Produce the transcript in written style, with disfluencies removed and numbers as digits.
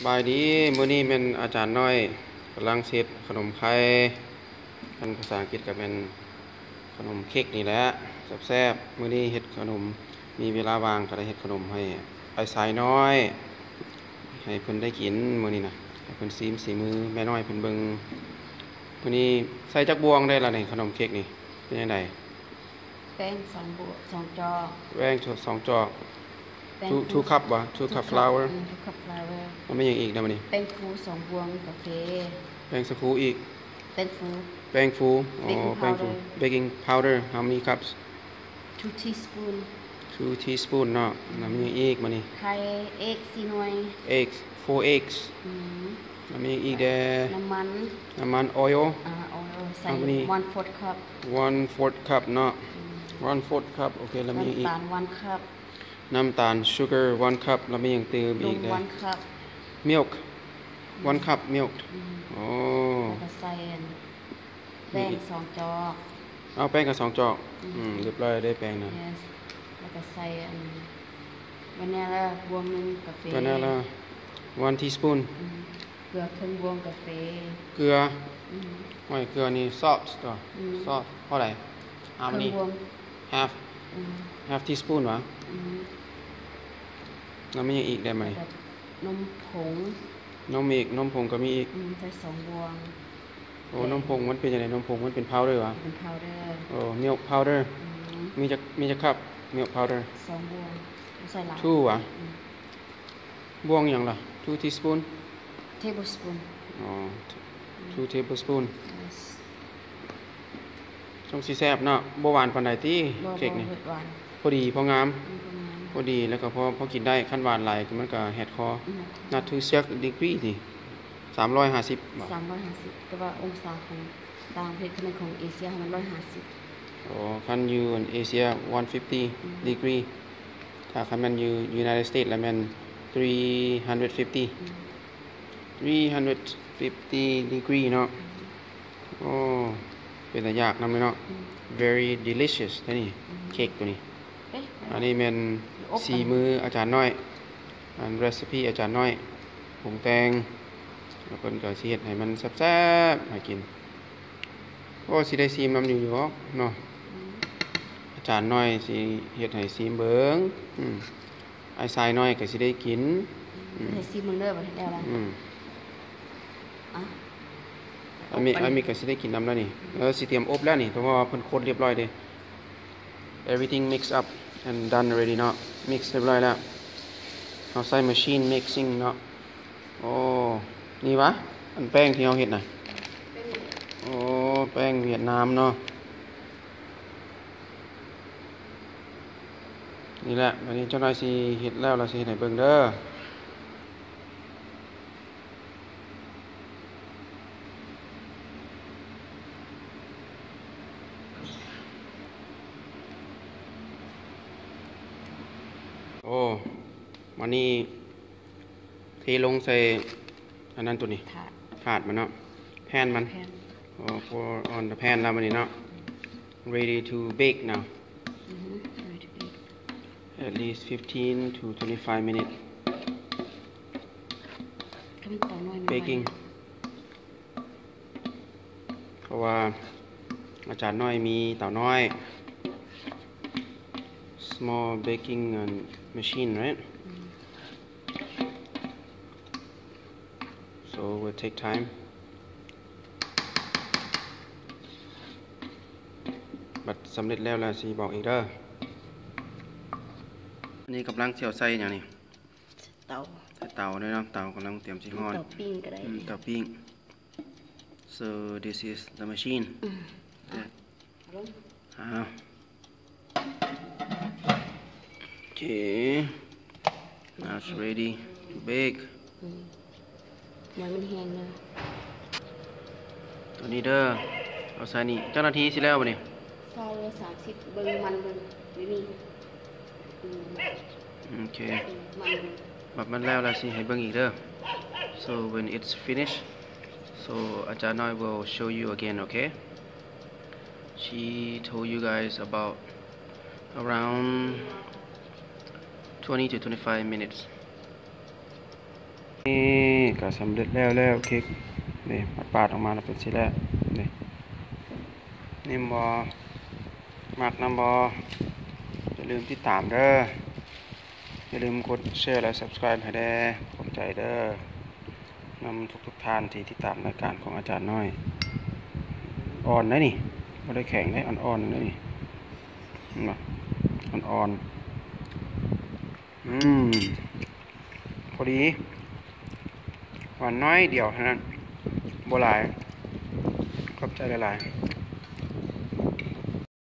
บายดีมื้อนี้เป็นอาจารย์น้อยกำลังเฮ็ดขนมไข่เป็นภาษาอังกฤษก็เป็นขนมเค้กนี่แหละแซ่บๆมื้อนี้เฮ็ดขนมมีเวลาว่างก็ได้เฮ็ดขนมให้ไอ้สายน้อยให้เพิ่นได้กินมื้อนี้นะให้เพิ่นซีมสีมือแม่น้อยเพิ่นเบิ่งมื้อนี้ใส่จักบวงได้ล่ะนี่ขนมเค้กนี่เป็นจังได๋แป้ง2 จอกแป้ง2 จอก2 cup บ่2 cup flour 2 cup flour มันมีหยังอีกนะมื้อนี้แป้งฟู2 บวงกาแฟแป้งสาคูอีกแป้งฟูแป้งฟูอ๋อ baking แป้งฟู powder baking powder how many cups 2 teaspoon 2 teaspoon เนาะแล้วมีอีกมานี่ไข่เอ็ก4 หน่วย eggs 4 eggs แล้วมีอีกเด้น้ำมัน oil oil ใส่ how many 1/4 cup 1/4 cup เนาะ1/4 cup โอเคแล้วมีอีกน้ำตาล1 cup น้ำตาล sugar 1 cup แล้วมีหยังเติมอีกเด้นม1 cup milk 1 cup milk โอ้แล้วก็ใส่แป้ง2 จอกเอาแป้งกับ2 จอกเรียบร้อยได้แป้งนะ yes แล้วก็ใส่วานิลลาบวงนึงกาแฟวานิลลา1 teaspoon เกลือครึ่งบวงกาแฟเกลือโอ้ยเกลือนี่ salt ตัว salt เท่าไหร่how many half teaspoon วะแล้วมีอีกได้ไหมนมผงนมผงก็มีอีกใส่2 บวงโอ้นมผงมันเป็นยังไงนมผงมันเป็น powder วะเป็น powder โอ้ milk powder มีจักครับ milk powder 2 บวงใส่หลาย 2วะบวงหยังล่ะ2 teaspoon tablespoon อ๋อ2 tablespoon yes ต้องสิแซ่บเนาะบ่หวานปานใดติเค้กนี่พอดีพองามพอดีแล้วก็พอกินได้คันหวานหลายมันก็แฮดคอnot too sweet degree นี่350บ่ 350แต่ว่าองศาของต่างประเทศคือของเอเชียมัน150 อ๋อคันอยู่ในเอเชีย150 degree ถ้าคันมันอยู่ United States แล้วมัน350 degree เนาะโอ้เป็นตายากนำเนาะ very delicious นี่เค้กตัวนี้อันนี้เป็นสีมืออาจารย์น้อยอัน recipe อาจารย์น้อยปรุงแต่งแล้วเพิ่นก็สิเฮ็ดให้มันแซ่บๆให้กินโอ้สิได้ซีมนำอยู่เนาะอาจารย์น้อยสิเฮ็ดให้ซีมเบิ่งไอ้ชายน้อยก็สิได้กินให้ซีมเบิ่งเด้อบ่ได้แล้วล่ะอันมีก็สิได้กินนำแล้วนี่สิเตรียมอบแล้วนี่เพราะว่าเพิ่นคนเรียบร้อยเด้ everything mix up and done already เนาะ mix เรียบร้อยแล้วเราใส่ machine mixing เนาะโอ้นี่วะอันแป้งที่เราเฮ็ดน่ะโอ้แป้งเวียดนามเนาะนี่แหละวันนี้เจ้านายสิเฮ็ดแล้วเราสิเฮ็ดให้เบิ่งเด้อโอ้วันนี้เทลงใส่อันนั้นตัวนี้ถาดมันเนาะแผ่นมันpour on the pan แล้วมันนี่เนาะ ready to bake now at least 15 to 25 minutes baking เพราะว่าอาจารย์น้อยมีเต่าน้อย small baking machine right so will take time but สำเร็จแล้วล่ะสิบอกอีกเด้ออันนี้กำลังเสียวใส่อย่างนี้เตาด้วยเนาะเตากำลังเตรียมสิฮ้อนเตาปิ้งก็ได้เตาปิ้ง so this is the machine okay now it's ready to bake ยังมันแห้งเด้อตัวนี้เด้อเอาใส่นี่เจ้าหน้าที่สิแล้วบ่นี่ใส่30เบิ่งมันเบิ่งนี่โอเคแบบมันแล้วสิให้เบิ่งอีกเด้อ so when it's finished so อาจารย์น้อย will show you again okay she told you guys about around 20 to 25 minutes ก็สำเร็จแล้วเค้กนี่ปาดออกมาแล้วเป็นสิแล้วนี่นิ่มบ่มักนำบ่อย่าลืมติดตามเด้ออย่าลืมกดแชร์และ Subscribe ให้แด่ขอบใจเด้อนำทุกท่านที่ติดตามรายการของอาจารย์น้อยอ่อนนะนี่บ่ได้แข็งได้อ่อนๆเลยนี่เห็นบ่อ่อนๆพอดีหวานน้อยเดียวเท่านั้นบ่หลายขอบใจหลายๆ